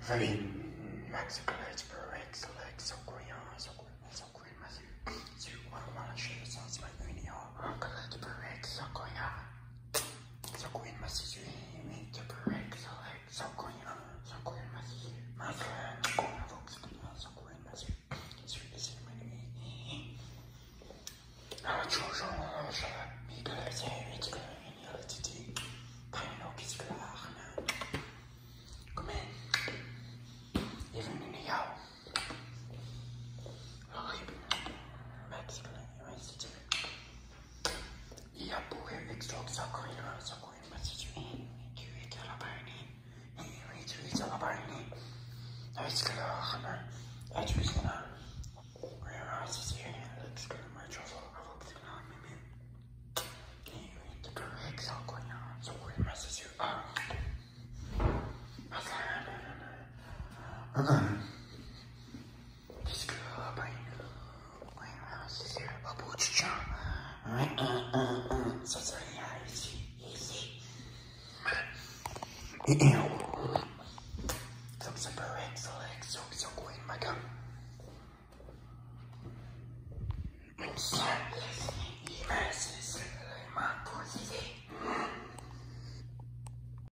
Very max college breaks like so green, so green, so you wanna share the sounds by video. College breaks so green, so green, message me to break so like so green, message. My friend, folks, so green, message. So you see me. I'm a true show, me, college, it's good, and you're to take. I know it's good. Come in. Even in the house. Mexican University. Я був екстрок закрою, мessage in. You get a burning. You read a burning. Let's go. I choose now. Where else is here? Let's go to my trouble. I hope it's not me. You read the correct zakroju, message you. So going my gun. My pussy.